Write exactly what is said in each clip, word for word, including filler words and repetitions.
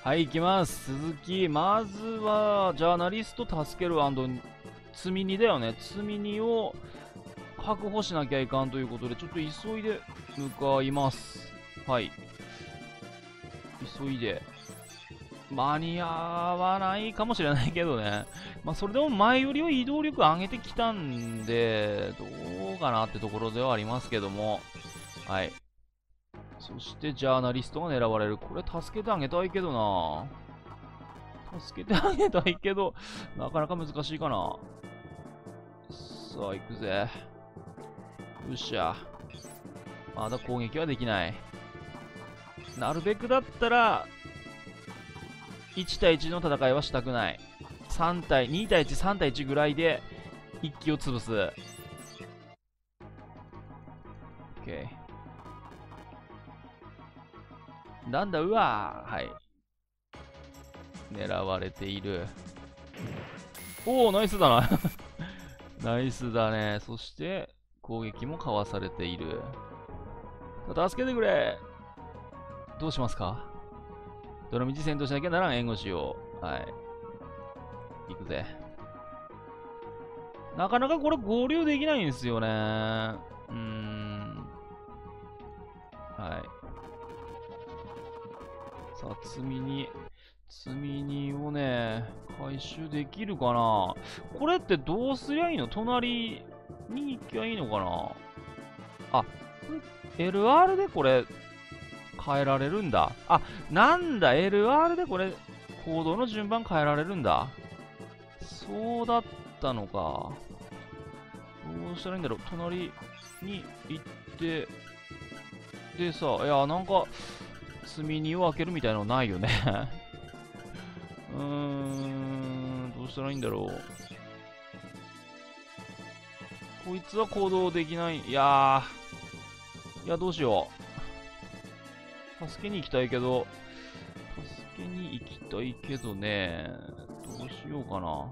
はい、行きます。続き、まずは、ジャーナリスト助ける積み荷だよね。積み荷を確保しなきゃいかんということで、ちょっと急いで向かいます。はい。急いで。間に合わないかもしれないけどね。まあ、それでも前よりは移動力上げてきたんで、どうかなってところではありますけども。はい。そしてジャーナリストが狙われる。これ助けてあげたいけどな。助けてあげたいけど、なかなか難しいかな。さあ、行くぜ。よっしゃ。まだ攻撃はできない。なるべくだったら、いち対いちの戦いはしたくない。さん対、に対いち、さん対いちぐらいで、一気を潰す。OK。なんだ、うわー。はい。狙われている。おお、ナイスだな。ナイスだね。そして、攻撃もかわされている。助けてくれ。どうしますか？どの道戦闘しなきゃならん。援護しよう。はい。行くぜ。なかなかこれ合流できないんですよね。うーん。はい。さあ、積み荷。積み荷をね、回収できるかな。これってどうすりゃいいの？隣に行きゃいいのかな。あ、エルアール でこれ、変えられるんだ。あ、なんだ、エルアール でこれ、行動の順番変えられるんだ。そうだったのか。どうしたらいいんだろう。隣に行って、でさ、いや、なんか、積み荷を開けるみたいなのないよね。うーん、どうしたらいいんだろう。こいつは行動できない。いやー、いや、どうしよう。助けに行きたいけど、助けに行きたいけどね、どうしようかな。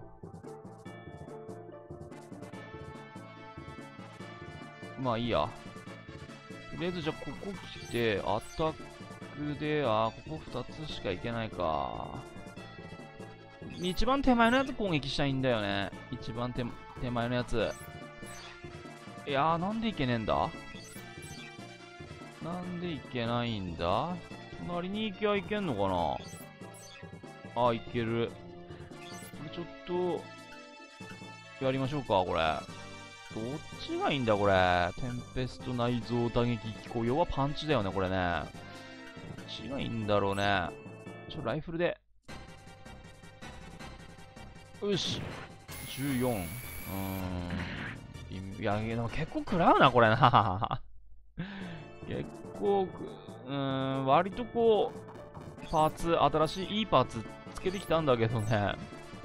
まあいいや。とりあえずじゃあここ来て、アタックで、あー、ここふたつしか行けないか。一番手前のやつ攻撃したいんだよね。一番手手前のやつ。いやー、なんでいけねえんだ？なんでいけないんだ？隣に行きゃいけんのかな？あ、いける。これちょっと、やりましょうか、これ。どっちがいいんだ、これ。テンペスト内臓打撃機構。要はパンチだよね、これね。どっちがいいんだろうね。ちょ、ライフルで。よし。じゅうよん。うーん。いや、でも結構食らうな、これな。結構、うーん、割とこう、パーツ、新しいいいパーツつけてきたんだけどね。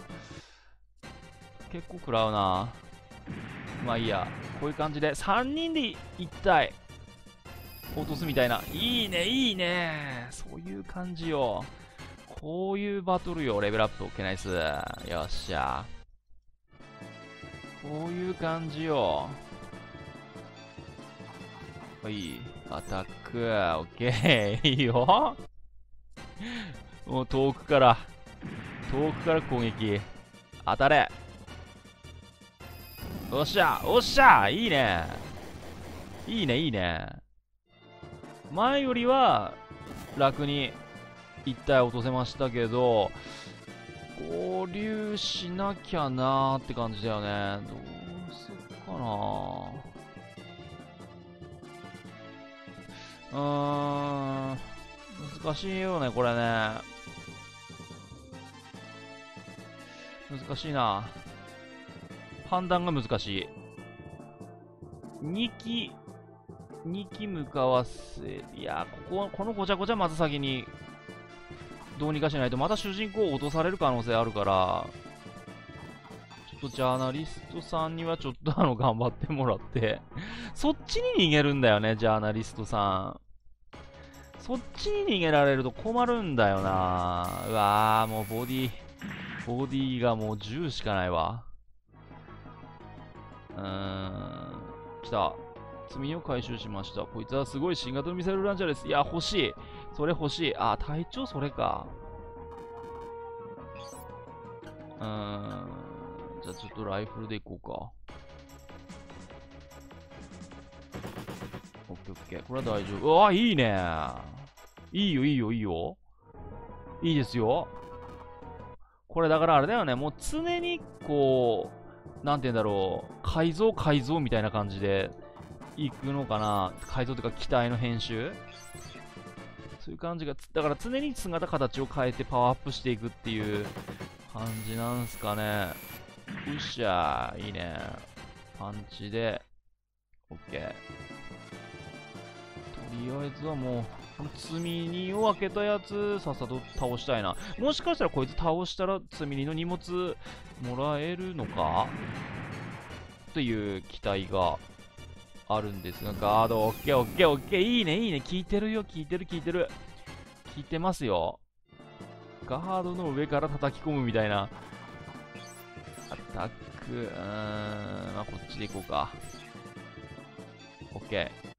結構食らうな。まあいいや。こういう感じで、さんにんでいったい。落とすみたいな。いいね、いいね。そういう感じよ。こういうバトルよ。レベルアップ。オッケーナイス。よっしゃ。こういう感じよ。はい。アタック。オッケー。いいよ。もう遠くから、遠くから攻撃。当たれ。おっしゃ、おっしゃ、いいね。いいね、いいね。前よりは楽に一体落とせましたけど、合流しなきゃなーって感じだよね。どうすっかなー。うーん。難しいよね、これね。難しいな。判断が難しい。にき、にき向かわせ、いや、ここ、このごちゃごちゃまず先に、どうにかしないと、また主人公を落とされる可能性あるから、ちょっとジャーナリストさんにはちょっとあの、頑張ってもらって、そっちに逃げるんだよね、ジャーナリストさん。そっちに逃げられると困るんだよな。うわー、もうボディ、ボディがもうじゅうしかないわ。うーん。来た。積み荷を回収しました。こいつはすごい新型のミサイルランチャーです。いや、欲しい。それ欲しい。あ、隊長それか。 うーん。じゃあちょっとライフルでいこうか。オッケーオッケー。これは大丈夫。うわ、いいね。いいよ、いいよ、いいよ。いいですよ。これだからあれだよね。もう常にこう、なんて言うんだろう。改造改造みたいな感じでいくのかな。改造というか機体の編集、そういう感じが、だから常に姿形を変えてパワーアップしていくっていう感じなんすかね。うっしゃー、いいね。パンチで、オッケー。とりあえずはもう、この積み荷を開けたやつ、さっさと倒したいな。もしかしたらこいつ倒したら積み荷の荷物もらえるのかという期待があるんですが、ガード、オッケーオッケーオッケー、いいねいいね、効いてるよ、効いてる効いてる。効いてますよ。ガードの上から叩き込むみたいな。アタック、うーん、まあこっちでいこうか。オッケー。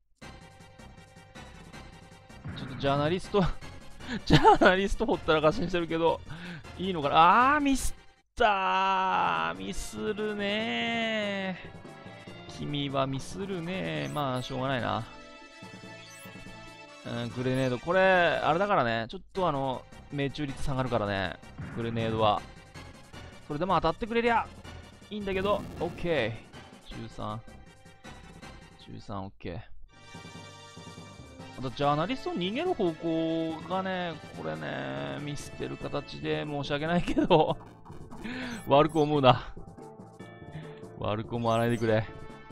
ちょっとジャーナリストジャーナリストほったらかしにしてるけど、いいのかな。あー、ミスったー。ミスるねー。君はミスるねー。まあ、しょうがないな。うん、グレネード。これ、あれだからね。ちょっとあの、命中率下がるからね。グレネードは。それでも当たってくれりゃいいんだけど、オッケー。じゅうさん。じゅうさん、オッケー。あと、ジャーナリスト逃げる方向がね、これね、ミスってる形で申し訳ないけど、悪く思うな。悪く思わないでくれ。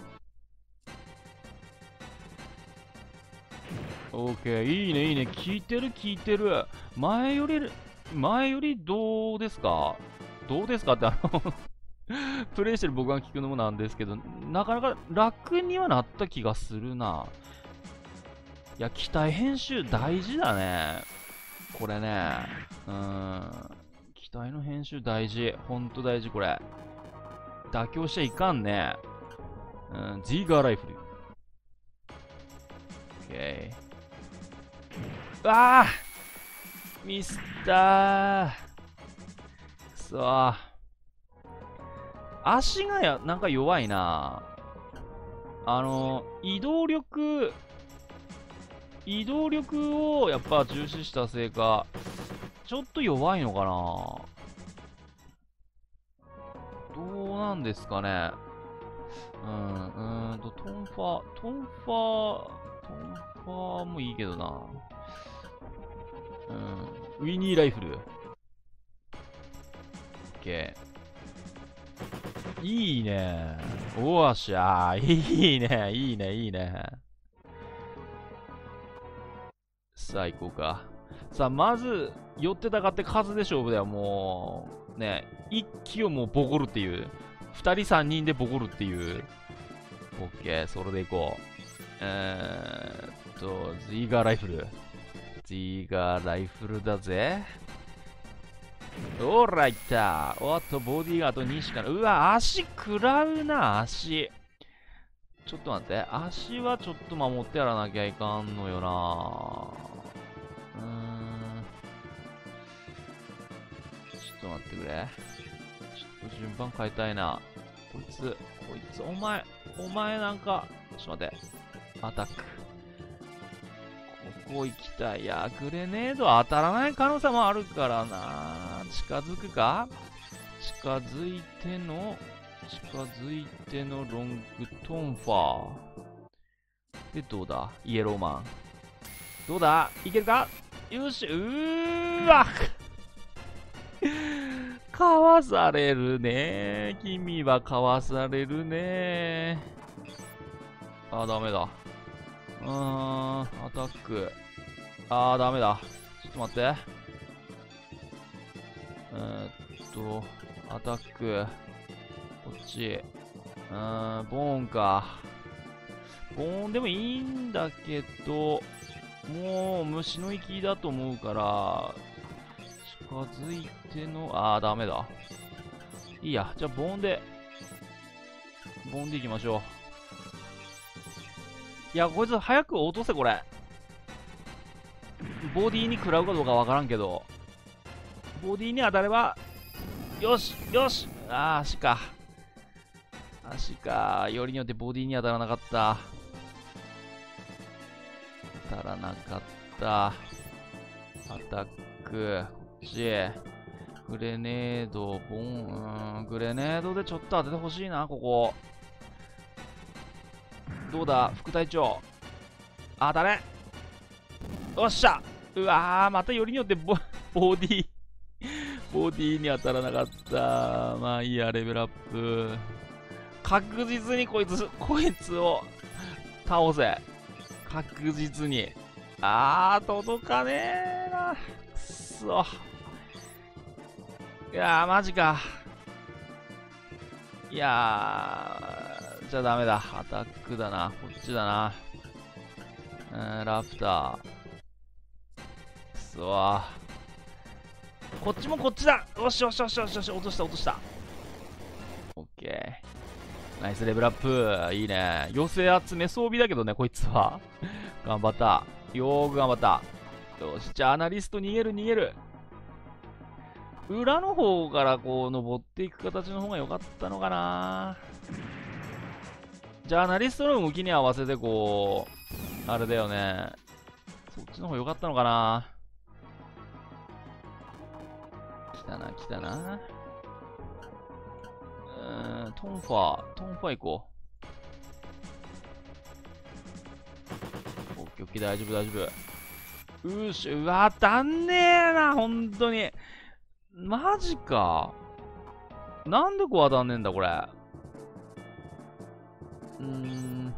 オーケー、いいね、いいね。聞いてる、聞いてる。前より、前よりどうですかどうですかって、あのプレイしてる僕が聞くのもなんですけど、なかなか楽にはなった気がするな。いや、機体編集大事だね。これね。うーん。機体の編集大事。ほんと大事、これ。妥協しちゃいかんね。うん、ジーガーライフル。オッケー。ああミスったー。くそー。足がや、なんか弱いな。あの、移動力、移動力をやっぱ重視したせいか、ちょっと弱いのかな。どうなんですかね。うん、うーんと、トンファ、トンファ、トンファもいいけどな。うん、ウィニーライフル。オッケー。いいね。おーしゃー。いいね、いいね、いいね。さあ、行こうか。さあ、まず、寄ってたかって数で勝負だよ、もう。ね、一機をもうボコるっていう。二人三人でボコるっていう。オッケー、それで行こう。えーっと、ズイガーライフル。ズイガーライフルだぜ。おら、いった。おっと、ボディーがあとにしかない。うわ、足食らうな、足。ちょっと待って。足はちょっと守ってやらなきゃいかんのよな。うーん。ちょっと待ってくれ。ちょっと順番変えたいな。こいつ、こいつ、お前、お前なんか、ちょっと待って。アタック。ここ行きたい。いや、グレネード当たらない可能性もあるからな。近づくか近づいての、近づいてのロングトンファー。で、どうだイエローマン。どうだいけるかよし、うーわかわされるね。君はかわされるね。あー、ダメだ。うーん、アタック。あー、ダメだ。ちょっと待って。えー、っと、アタック。こっち。うーん、ボーンか。ボーンでもいいんだけど、もう虫の息だと思うから、近づいての、あー、ダメだ。いいや、じゃあボーンで、ボーンでいきましょう。いや、こいつ早く落とせ、これ。ボディに食らうかどうかわからんけど、ボディに当たれば、 よしよし。あー、足か。足か。よりによってボディに当たらなかった。当たらなかった。アタック。こっち。グレネード、ボン、うーん、グレネードでちょっと当ててほしいな、ここ。どうだ、副隊長。当たれ。よっしゃ。うわー、またよりによってボ、ボディ、ボディに当たらなかった。まあいいや、レベルアップ。確実にこいつ、こいつを倒せ。確実に。あー、届かねえな。くっそ。いやー、マジか。いやー、じゃあダメだ。アタックだな。こっちだな。うーん、ラプター。くそー。こっちもこっちだ。よしよしよしよしよし、落とした落とした。オッケー。ナイスレベルアップ。いいね。妖精集め装備だけどね、こいつは。頑張った。よーく頑張った。よし、じゃあアナリスト逃げる逃げる。裏の方からこう登っていく形の方が良かったのかな。ジャーナリストの動きに合わせてこうあれだよね、そっちの方良かったのかな。来たな来たな。うーん、トンファートンファー行こう。オッケーオッケー、大丈夫大丈夫。うーし、うわ当たんねえな、ほんとに。マジか。なんでこう当たんねえんだ、これ。うーん。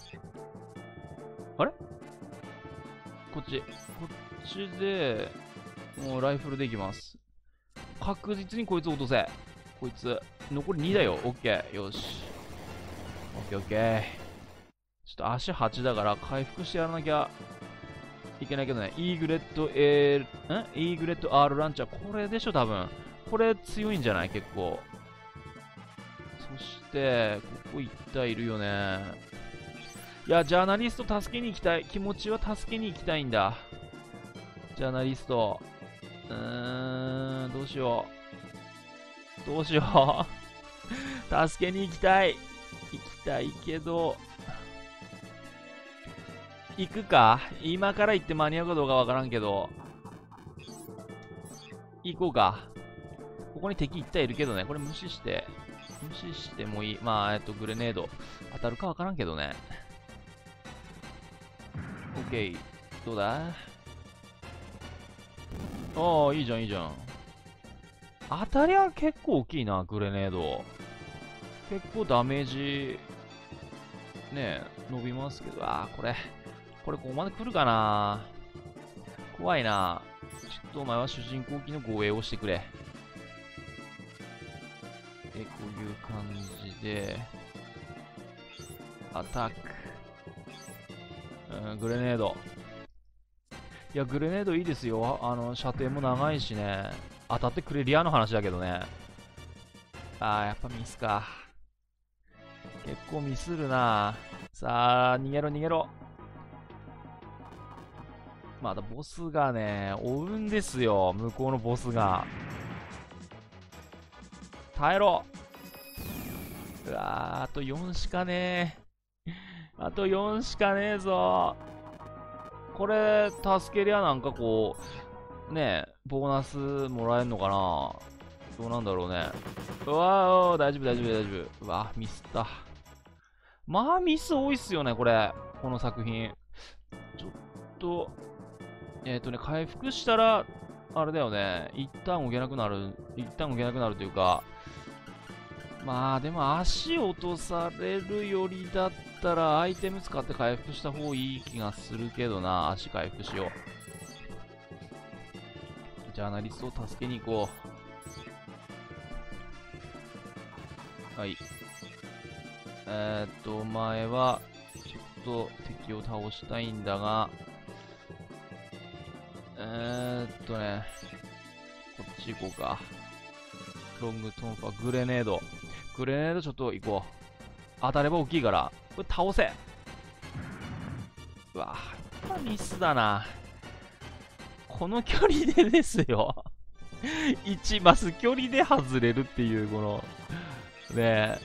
あれこっち。こっちで、もうライフルでいきます。確実にこいつ落とせ。こいつ。残りにだよ。オッケー。よし。オッケーオッケー。ちょっと足はちだから回復してやらなきゃいけないけどね。イーグレット A、んイーグレット R ランチャー。これでしょ、多分。これ強いんじゃない結構。そして、ここいったいるよね。いや、ジャーナリスト助けに行きたい。気持ちは助けに行きたいんだ。ジャーナリスト。うーん、どうしよう。どうしよう。助けに行きたい。行きたいけど。行くか今から行って間に合うかどうかわからんけど。行こうか。ここに敵いったいるけどね。これ無視して。無視してもいい。まあ、えっと、グレネード。当たるかわからんけどね。オッケー。どうだああ、いいじゃん、いいじゃん。当たりは結構大きいな、グレネード。結構ダメージ、ね、伸びますけど。ああ、これ。これここまで来るかな。怖いな。ちょっとお前は主人公機の護衛をしてくれ。で、こういう感じで、アタック。うん、グレネード。いや、グレネードいいですよ。あの、射程も長いしね。当たってくれりゃの話だけどね。あー、やっぱミスか。結構ミスるな。さあ、逃げろ逃げろ。まだボスがね、追うんですよ。向こうのボスが。耐えろ。うわー、あとよんしかねえ。あとよんしかねえぞ。これ、助けりゃなんかこう、ねえ、ボーナスもらえんのかな。どうなんだろうね。うわー、大丈夫大丈夫大丈夫。うわー、ミスった。まあ、ミス多いっすよね、これ。この作品。ちょっと、えっ、ー、とね、回復したら、あれだよね。一旦動けなくなる。一旦動けなくなるというか、まあでも足落とされるよりだったらアイテム使って回復した方がいい気がするけどな。足回復しよう。ジャーナリストを助けに行こう。はい。えー、っと、お前はちょっと敵を倒したいんだが、えー、っとね、こっち行こうか。ロングトンファ、グレネード。グレネードちょっと行こう。当たれば大きいから。これ倒せ。うわぁ、やっぱミスだな。この距離でですよ。 いちマス距離で外れるっていう、この、ねえ、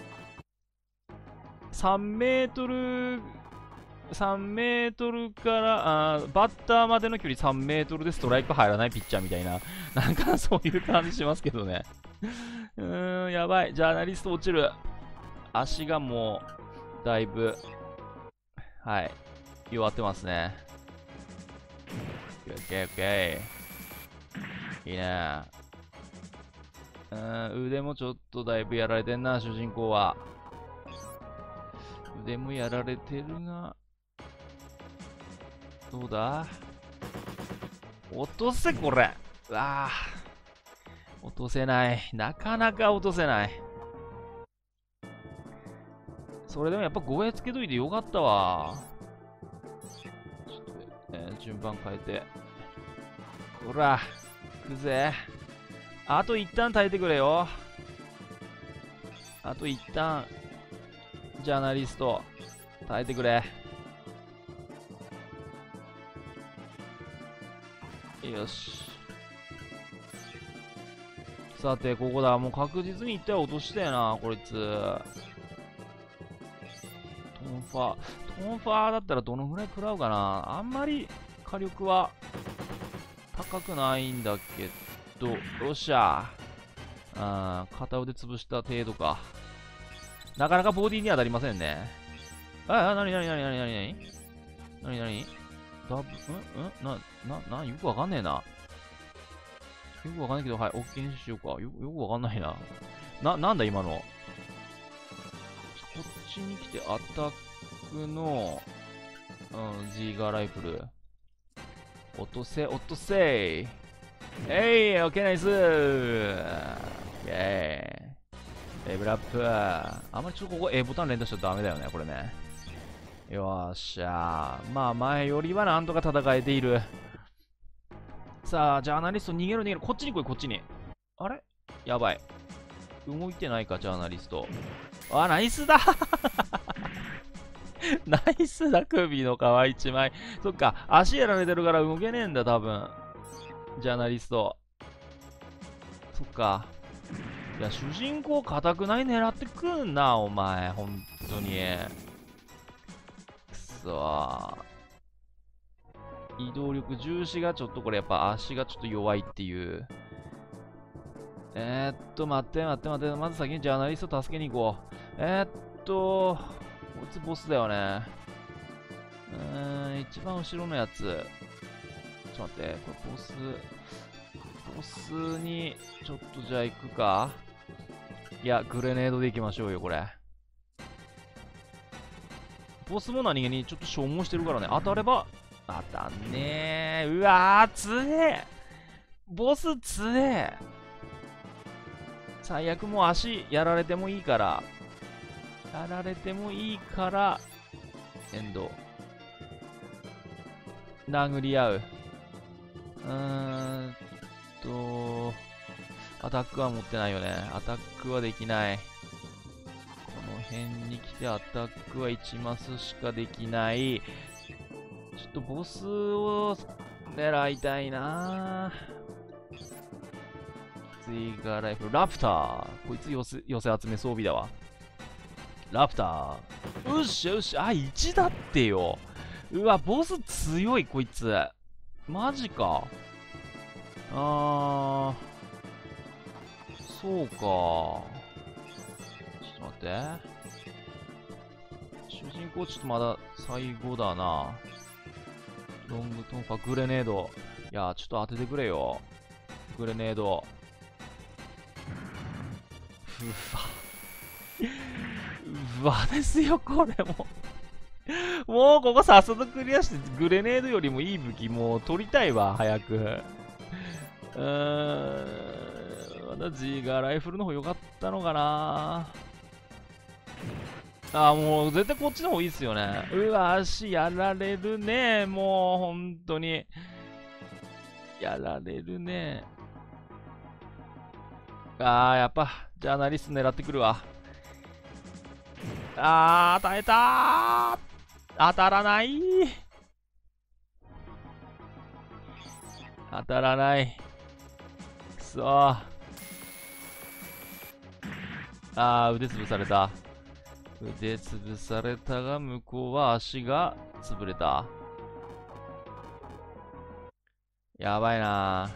さんメートル、さんメートルから、あバッターまでの距離さんメートルでストライク入らないピッチャーみたいな、なんかそういう感じしますけどね。うーん、やばい。ジャーナリスト落ちる。足がもう、だいぶ、はい、弱ってますね。オッケーオッケー。いいね。うーん、腕もちょっとだいぶやられてんな、主人公は。腕もやられてるが、どうだ落とせ、これ。うわぁ。落とせない。なかなか落とせない。それでもやっぱ護衛つけといてよかったわ。ちょっと、えー、順番変えて。ほら、行くぜ。あと一旦耐えてくれよ。あと一旦、ジャーナリスト、耐えてくれ。よし。さて、ここだ。もう確実に一体落としたよな、こいつ。トンファー。トンファーだったらどのぐらい食らうかな。あんまり火力は高くないんだけど、よっしゃ。あー、片腕潰した程度か。なかなかボディに当たりませんね。ああ、なになになになになになになになにダブ、んんな、な、な、よくわかんねえな。よくわかんないけど、はい、OK にしようか。よ、よくわかんないな。な、なんだ今の。こっちに来てアタックの、うん、G ガーライフル。落とせ、落とせえい、オッケーナイスーイェーイ。レベルアップ。あんまりちょっとここ A ボタン連打しちゃダメだよね、これね。よっしゃー。まあ前よりはなんとか戦えている。さあ、ジャーナリスト逃げろ逃げろ。こっちに来い、こっちに。あれやばい。動いてないか、ジャーナリスト。あ、ナイスだナイスだ、首の皮一枚。そっか、足やられてるから動けねえんだ、多分。ジャーナリスト。そっか。いや、主人公固くない狙ってくんな、お前。ほんとに。くそー。移動力重視がちょっとこれやっぱ足がちょっと弱いっていう。えー、っと、待って待って待って。まず先にジャーナリスト助けに行こう。えー、っと、こいつボスだよね。うーん、一番後ろのやつ。ちょっと待って、これボス、ボスに、ちょっとじゃあ行くか。いや、グレネードで行きましょうよ、これ。ボスも何気にちょっと消耗してるからね。当たれば、当たんねー。うわー、強え。ボス強え。最悪もう足やられてもいいから、やられてもいいから、エンド。殴り合う。うーんと、アタックは持ってないよね。アタックはできない。この辺に来てアタックはいちマスしかできない。ちょっとボスを狙いたいなぁ。追加ライフル。ラプター。こいつ寄せ、寄せ集め装備だわ。ラプター。よっしゃよっしゃ。あ、いちだってよ。うわ、ボス強い、こいつ。マジか。あー。そうか。ちょっと待って。主人公ちょっとまだ最後だな。ロングトンファ、グレネード。いやー、ちょっと当ててくれよ。グレネード。うわ。うわですよ、これも。もうここ早速クリアして、グレネードよりもいい武器もう取りたいわ、早く。うーん。まだジーガーライフルの方良かったのかな。あー、もう絶対こっちの方いいっすよね。うわ、足やられるね。もう本当に。やられるね。あー、やっぱ、ジャーナリスト狙ってくるわ。あー、耐えたー。当たらない。当たらない。くそー。あー、腕潰された。腕潰されたが、向こうは足が潰れた。やばいな。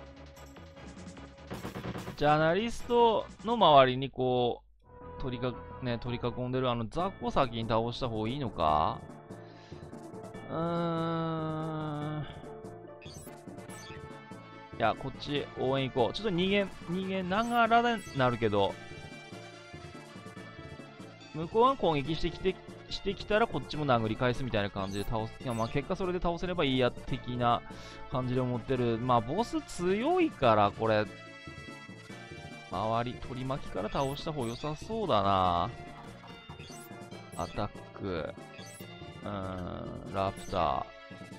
ジャーナリストの周りにこう、取りか、ね、取り囲んでるあの雑魚先に倒した方がいいのか。うーん。いや、こっち応援行こう。ちょっと逃げ、逃げながらになるけど、向こうが攻撃してきて、してきたらこっちも殴り返すみたいな感じで倒す。いや、まあ結果それで倒せればいいや的な感じで思ってる。まあボス強いから、これ、周り、取り巻きから倒した方良さそうだな。アタック。うーん、ラプター。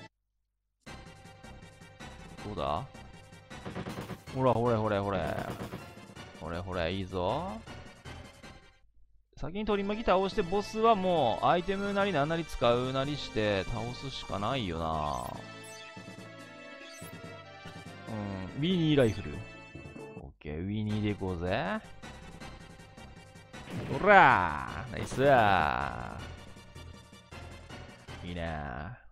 どうだ？ほら、ほれほれほれ。ほれほれ、いいぞ。先に取り巻き倒して、ボスはもう、アイテムなりなんなり使うなりして、倒すしかないよな。うん、ウィニーライフル。オッケー、ウィニーでいこうぜ。ほらーナイスー。いいねー。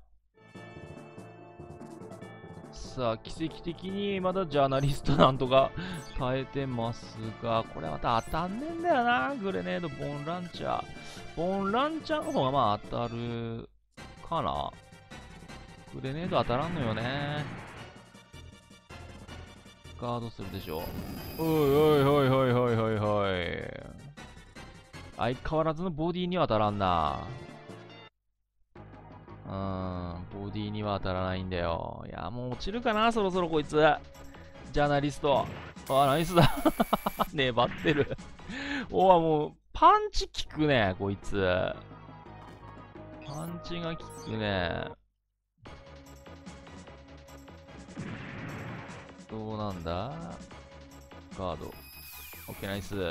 さあ、奇跡的にまだジャーナリストなんとか耐えてますが、これまた当たんねえんだよな。グレネード、ボンランチャー。ボンランチャーの方がまあ当たるかな。グレネード当たらんのよね。ガードするでしょ。おいおいおいおいおいおいおい。相変わらずのボディには当たらんな。うーん、ボディには当たらないんだよ。いや、もう落ちるかな、そろそろこいつ。ジャーナリスト。あ、ナイスだ。粘ってる。おわ、もう、パンチ効くね、こいつ。パンチが効くね。どうなんだガード。オッケー、ナイス。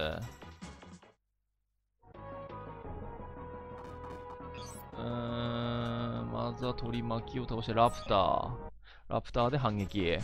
うーん、まずは取り巻きを倒して、ラプター。ラプターで反撃。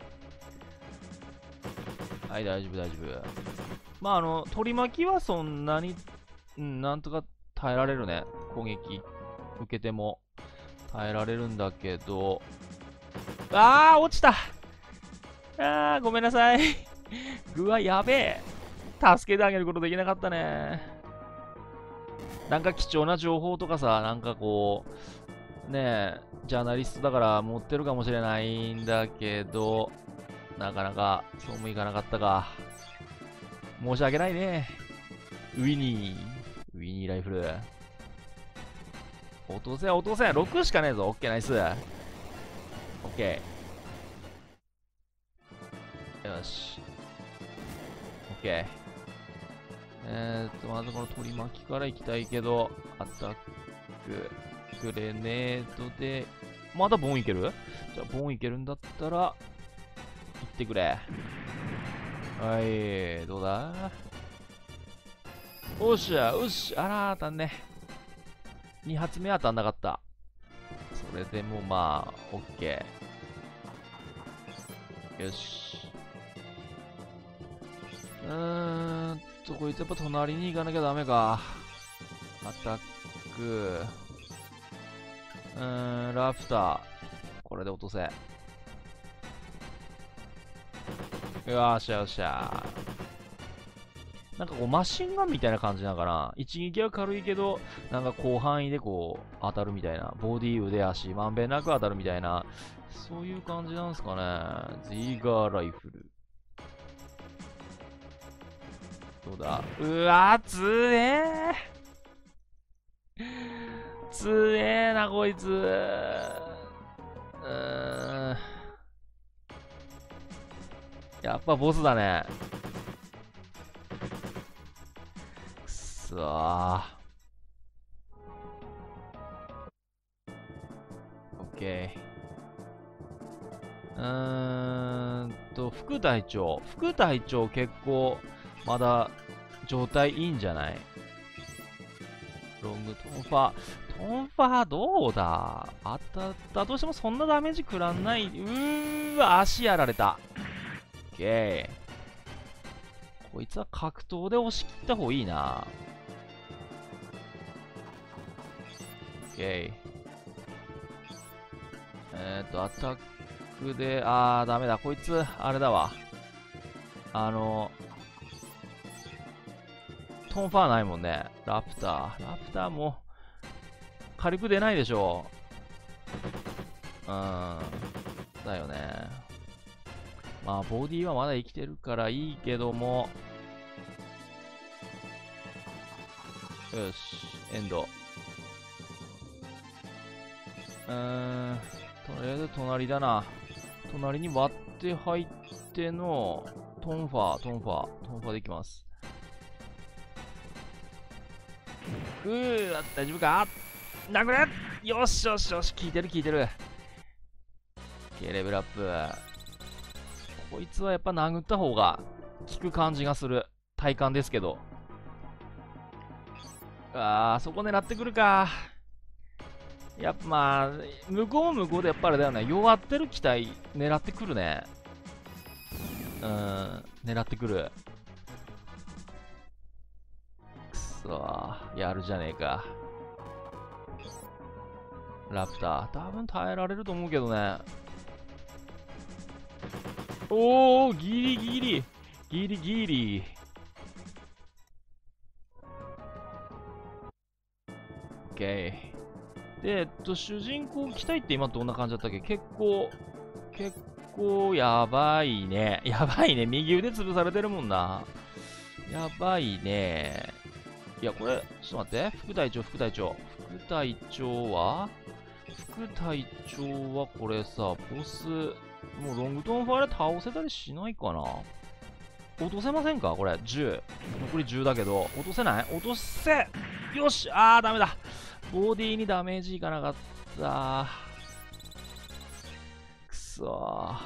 はい、大丈夫、大丈夫。まあ、あの、取り巻きはそんなに、うん、なんとか耐えられるね。攻撃。受けても耐えられるんだけど。あー、落ちた。あー、ごめんなさい。ぐわ、やべえ。助けてあげることできなかったね。なんか貴重な情報とかさ、なんかこう、ねえ、ジャーナリストだから持ってるかもしれないんだけど、なかなかそうもいかなかったか。申し訳ないね。ウィニー。ウィニーライフル。落とせ、落とせ。ろくしかねえぞ。オッケー、ナイス。オッケー。よし。オッケー。えーっと、まずこの取り巻きから行きたいけど、アタック、グレネードで、まだボンいける？じゃあ、ボンいけるんだったら、行ってくれ。はい、どうだ？おっしゃ、よし、あら、当たんね。に発目当たんなかった。それでもまあ、オッケー。よし。うーんと、こいつやっぱ隣に行かなきゃダメか。アタック。うーん、ラプター。これで落とせ。よっしゃよっしゃ。なんかこうマシンガンみたいな感じなのかな。一撃は軽いけど、なんか広範囲でこう当たるみたいな。ボディ、腕、足、まんべんなく当たるみたいな。そういう感じなんですかね。ゼイガーライフル。どうだ？うわー、つえー。つえーな、こいつ。うーん。やっぱボスだね。くそー。オッケー。うーんと、副隊長。副隊長結構、まだ状態いいんじゃない？ロングトンファー。トンファーどうだ？当たったとしてもそんなダメージ食らんない。うーわ、足やられた。オッケこいつは格闘で押し切った方がいいな。オッケー。えーっと、アタックで、あー、ダメだ。こいつ、あれだわ。あの、トンファーないもんね。ラプター。ラプターも、軽く出ないでしょ。うーん。だよね。まあ、ボディはまだ生きてるからいいけども。よし、エンド。うーん。とりあえず隣だな。隣に割って入っての、トンファー、トンファー、トンファーでいきます。うー、大丈夫か殴れよしよしよし、効いてる効いてる。OK、レベルアップ。こいつはやっぱ殴った方が効く感じがする。体感ですけど。あー、そこ狙ってくるか。やっぱまあ、向こうも向こうでやっぱりだよね。弱ってる機体狙ってくるね。うーん、狙ってくる。くそー、やるじゃねえか。ラプター、多分耐えられると思うけどね。おー、ギリギリ。ギリギリ。オッケー。で、えっと、主人公機体って今どんな感じだったっけ？結構、結構やばいね。やばいね。右腕潰されてるもんな。やばいね。いや、これ、ちょっと待って。副隊長、副隊長。副隊長は副隊長はこれさ、ボス、もうロングトーンファーで倒せたりしないかな？落とせませんかこれ、じゅう。残りじゅうだけど、落とせない？落とせ！よし！あー、ダメだ。ボディにダメージいかなかった。くそ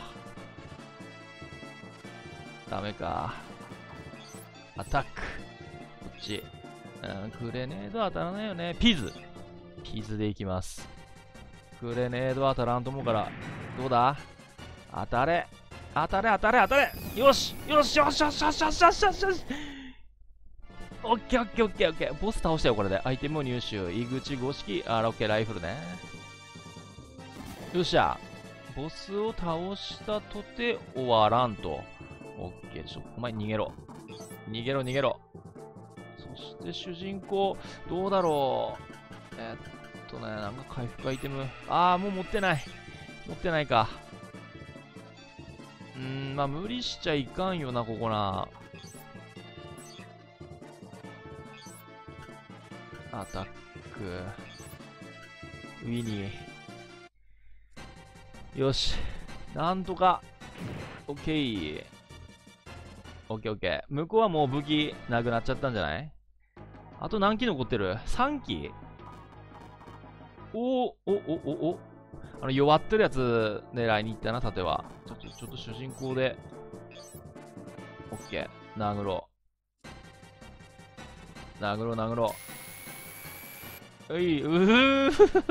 ー。ダメか。アタック。こっち。うん、グレネード当たらないよね。ピズ。ピズでいきます。グレネード当たらんと思うから。どうだ？当たれ。当たれ当たれ当たれ。よしよしよしよしよしよしよしよしよし。オッケーオッケーオッケーオッケー。ボス倒したよ、これで。アイテムを入手。井口五式。あー、オッケー、ライフルね。よっしゃ。ボスを倒したとて終わらんと。オッケー、ちょ、お前逃げろ。逃げろ逃げろ。そして主人公、どうだろう。えー、っとね、なんか回復アイテム。あー、もう持ってない。持ってないか。うーん、まあ無理しちゃいかんよな、ここな。アタック。ウィニー。よし。なんとか。オッケー。オッケーオッケー。向こうはもう武器なくなっちゃったんじゃない？あと何機残ってる？ さん 機？おおおおおあの弱ってるやつ狙いに行ったな、盾は。ちょっと、ちょっと主人公で。オッケー。殴ろう。殴ろう、殴ろう。うい、うー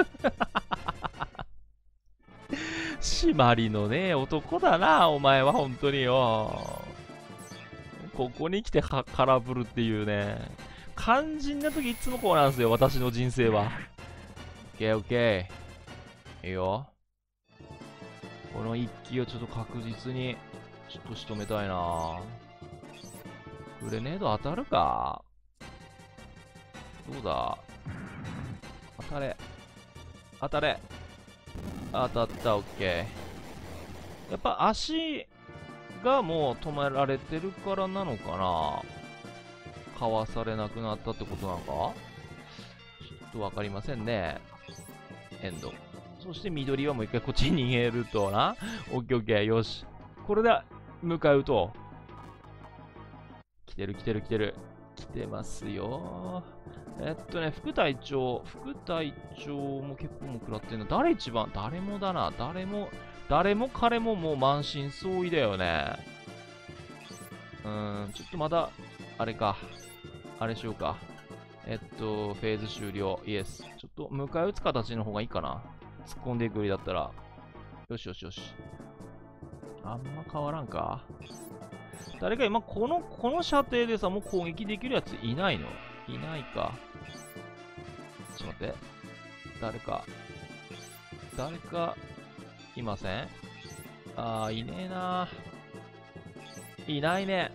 締まりのねえ男だな、お前は本当によ。ここに来てか空振るっていうね。肝心な時いつもこうなんですよ、私の人生は。オッケーオッケー。いいよ。この一騎をちょっと確実に、ちょっと仕留めたいな。グレネード当たるか？どうだ？当たれ。当たれ。当たった、オッケー。やっぱ足がもう止められてるからなのかな？かわされなくなったってことなのか？ちょっとわかりませんね。エンド。そして緑はもう一回こっちに逃げるとな。オッケーオッケー。よし。これで向かうと。来てる来てる来てる。来てますよ。えっとね、副隊長。副隊長も結構もう食らってんの。誰一番？誰もだな。誰も、誰も彼ももう満身創痍だよね。うーん、ちょっとまだ、あれか。あれしようか。えっと、フェーズ終了。イエス。ちょっと、迎え撃つ形の方がいいかな。突っ込んでいくよりだったら。よしよしよし。あんま変わらんか。 誰か今、この、この射程でさ、もう攻撃できるやついないの？いないか。ちょっと待って。誰か。誰か、いません？あー、いねえなー。いないね。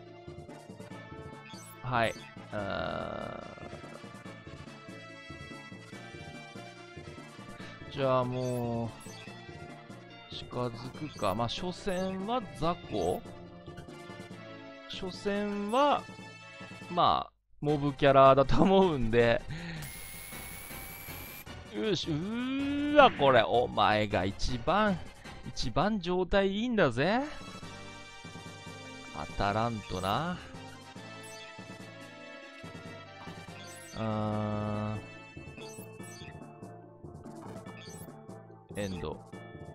はい。あーじゃあもう、近づくか。まあ、初戦は雑魚？初戦は、まあ、モブキャラだと思うんで、よし、うーわ、これ、お前が一番、一番状態いいんだぜ。当たらんとな。うーん。エンド。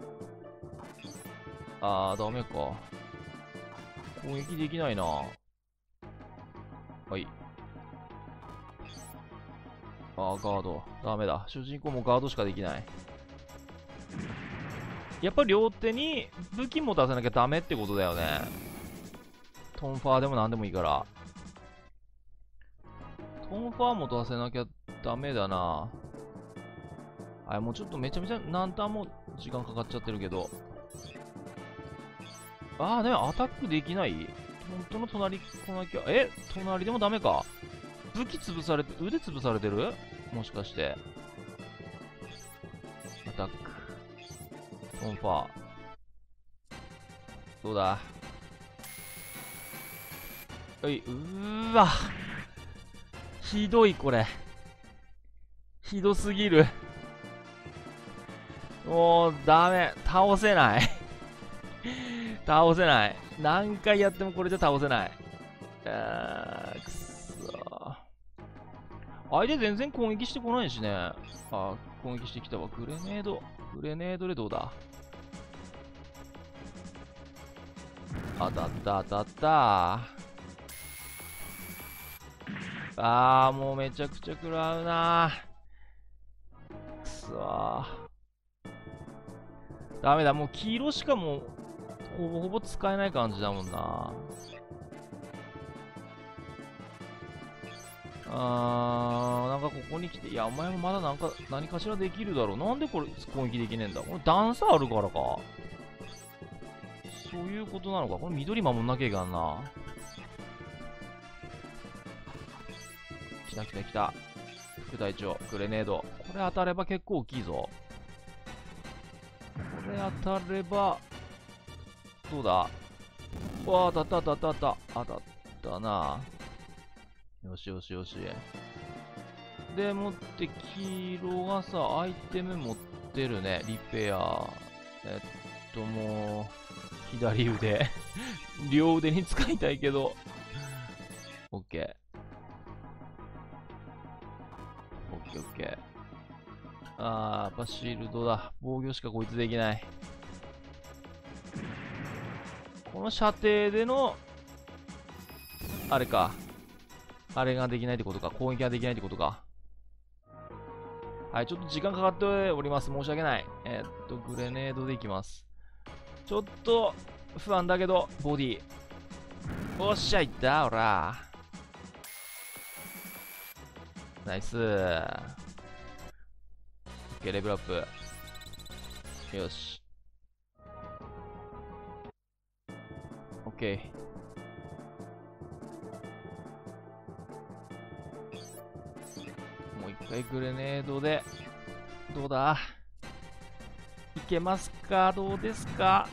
あー、ダメか。攻撃できないな。はい。あー、ガード。ダメだ。主人公もガードしかできない。やっぱ両手に武器も出さなきゃダメってことだよね。トンファーでもなんでもいいから。トンファーも出せなきゃダメだな。あ、もうちょっとめちゃめちゃ何ターンも時間かかっちゃってるけど。あー、でもアタックできない？本当の隣来なきゃ。え、隣でもダメか。武器潰されて、腕潰されてる？もしかして。アタック。トンファー。どうだ？おい、うーわ。ひどい、これ。ひどすぎる。もう、ダメ。倒せない。倒せない。何回やってもこれじゃ倒せない。あー、くそ。相手全然攻撃してこないしね。あ、攻撃してきたわ。グレネード。グレネードでどうだ？当たった、当たった。あー、もうめちゃくちゃ食らうな。くそー。ダメだ、もう黄色しかもう、ほぼほぼ使えない感じだもんな。あー、なんかここに来て、いや、お前もまだなんか、何かしらできるだろう。なんでこれ攻撃できねえんだ？これ段差あるからか。そういうことなのか。これ緑守んなきゃいかんな。来た来た来た。副隊長、グレネード。これ当たれば結構大きいぞ。これ当たれば、どうだ？うわー、当たった当たった当たった。当たったな。よしよしよし。で、持って黄色がさ、アイテム持ってるね。リペア。えっと、もう、左腕。両腕に使いたいけど。オッケー。オッケーオッケー。あー、やっぱシールドだ。防御しかこいつできない。この射程での、あれか。あれができないってことか。攻撃ができないってことか。はい、ちょっと時間かかっております。申し訳ない。えー、っと、グレネードでいきます。ちょっと、不安だけど、ボディ。おっしゃ、いった、おら。ナイスー。OK、レベルアップ。よし。OK。もう一回グレネードで、どうだ？いけますか？どうですか？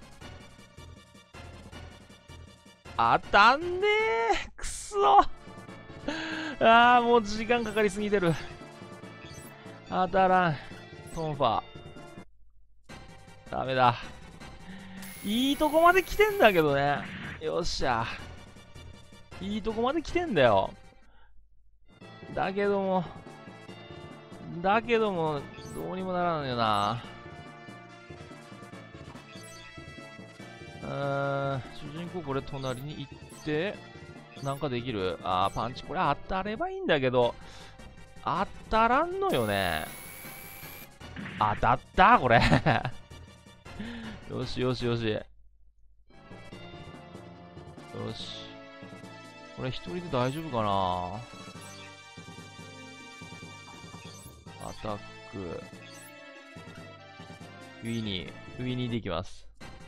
当たんねー。くそ。あー、もう時間かかりすぎてる。当たらん。トンファー。ダメだ。いいとこまで来てんだけどね。よっしゃ。いいとこまで来てんだよ。だけども、だけども、どうにもならんよな。うーん、主人公これ隣に行って、なんかできる？あー、パンチ。これ当たればいいんだけど、当たらんのよね。当たったこれ。よしよしよし。 よし。これ一人で大丈夫かな。アタック。ウィニー。ウィニーでいきます。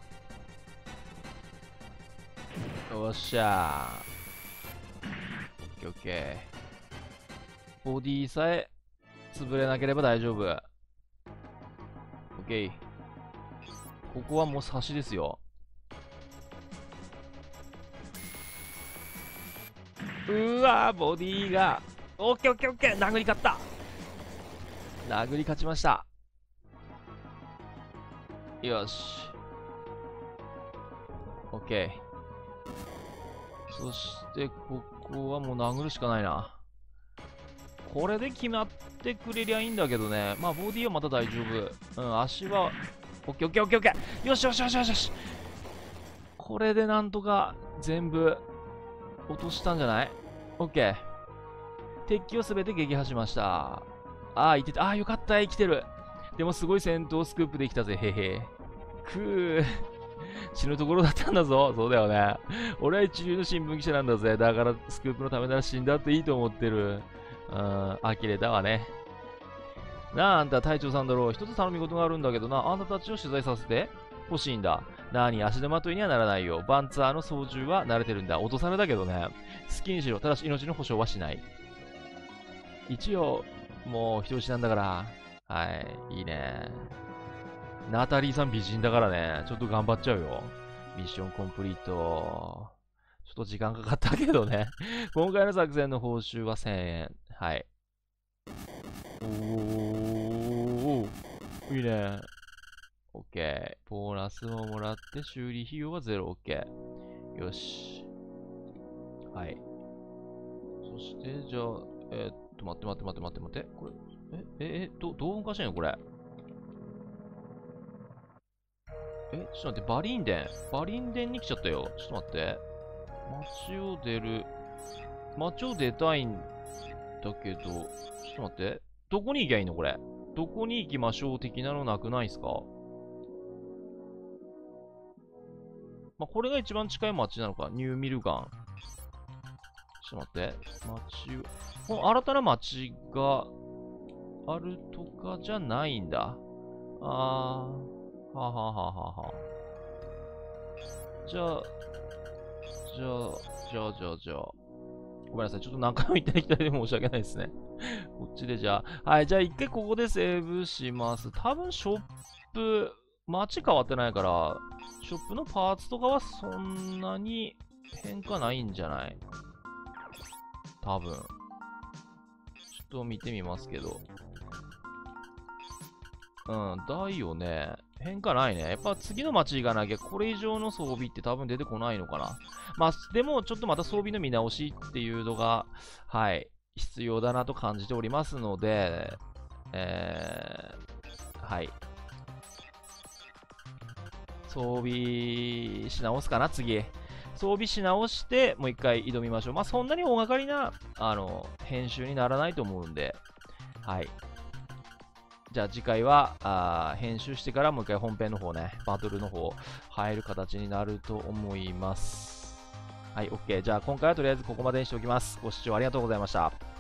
よっしゃー。オッケー。ボディさえ潰れなければ大丈夫。オッケー。ここはもう差しですよ。うわー、ボディが。オッケーオッケーオッケー。殴り勝った。殴り勝ちました。よし。オッケー。そして、ここはもう殴るしかないな。これで決まってくれりゃいいんだけどね。まあ、ボディはまた大丈夫。うん、足は、オッケーオッケーオッケーオッケー。よしよしよしよしよし。これでなんとか全部落としたんじゃない？オッケー。敵機をすべて撃破しました。ああ、いてた。ああ、よかった。生きてる。でもすごい戦闘スクープできたぜ。へへ。くー。死ぬところだったんだぞ。そうだよね。俺は一流の新聞記者なんだぜ。だからスクープのためなら死んだっていいと思ってる。うん、呆れたわね。なあ、あんた隊長さんだろう。一つ頼み事があるんだけどな。あんたたちを取材させて欲しいんだ。なに、足手まといにはならないよ。バンツァーの操縦は慣れてるんだ。落とされだけどね。好きにしろ。ただし命の保証はしない。一応、もう人質なんだから。はい、いいね。ナタリーさん美人だからね。ちょっと頑張っちゃうよ。ミッションコンプリート。ちょっと時間かかったけどね。今回の作戦の報酬はせんえん。はい。おー、いいね。オッケー。ボーナスももらって修理費用はゼロ。オッケー。よし。はい。そして、じゃあ、えー、っと、待って待って待って待って待って。これ、え、え、え、ど、どう動かしてんのこれ。え、ちょっと待って、バリンデン。バリンデンに来ちゃったよ。ちょっと待って。街を出る。街を出たいんだけど、ちょっと待って。どこに行きゃいいのこれ。どこに行きましょう的なのなくないっすか？まあ、これが一番近い街なのか。ニューミルガン。ちょっと待って。街を、この新たな街があるとかじゃないんだ。あー。ははははは。じゃあ、じゃあ、じゃあ、じゃあ、じゃあ。ごめんなさい。ちょっと何回も言ってきたりで申し訳ないですね。こっちでじゃあ。はい。じゃあ一回ここでセーブします。多分ショップ、街変わってないから、ショップのパーツとかはそんなに変化ないんじゃない？多分。ちょっと見てみますけど。うん、だよね。変化ないね。やっぱ次の街行かなきゃこれ以上の装備って多分出てこないのかな。まあ、でもちょっとまた装備の見直しっていうのが、はい、必要だなと感じておりますので、えー、はい。装備し直すかな、次。装備し直して、もう一回挑みましょう。まあ、そんなに大掛かりな、あの、編集にならないと思うんで、はい。じゃあ次回はあ編集してからもう一回本編の方ね、バトルの方入る形になると思います。はい、OK。じゃあ今回はとりあえずここまでにしておきます。ご視聴ありがとうございました。